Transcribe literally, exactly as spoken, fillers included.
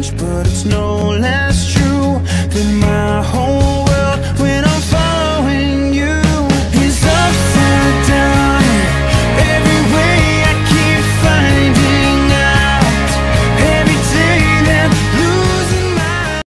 change, but it's no less true than my